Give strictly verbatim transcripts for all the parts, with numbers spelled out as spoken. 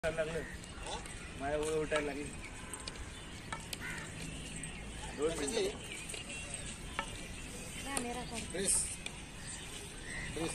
लागलं माझ्या वर उठायला लागली दोन मिनिट प्लीज प्लीज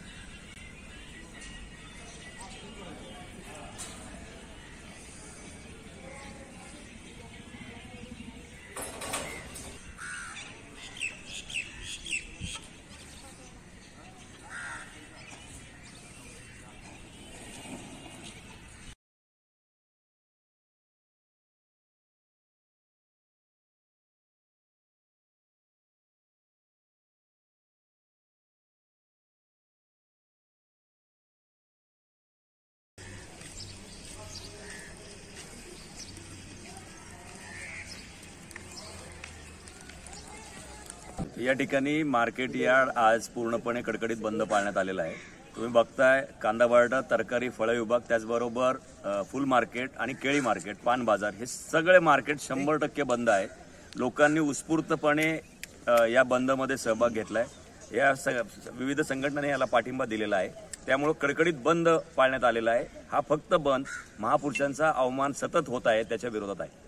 या ठिकाणी मार्केट यार्ड आज पूर्णपणे कडकडीत बंद पाळण्यात आलेला आहे। तुम्ही बघताय कांदा बारडा, तरकारी, फळ विभाग, त्याचबरोबर फुल मार्केट आणि केळी मार्केट, पान बाजार हे सगळे मार्केट शंभर टक्के बंद आहे। लोकांनी उत्स्फूर्तपणे या बंदमध्ये सहभाग घेतलाय। या विविध संघटनांनी याला पाठिंबा दिलेला आहे। त्यामुळे कडकडीत बंद पाळण्यात आलेला आहे। हा फक्त बंद महापुरुषांचा अवमान सतत होत आहे त्याच्या विरोधात आहे।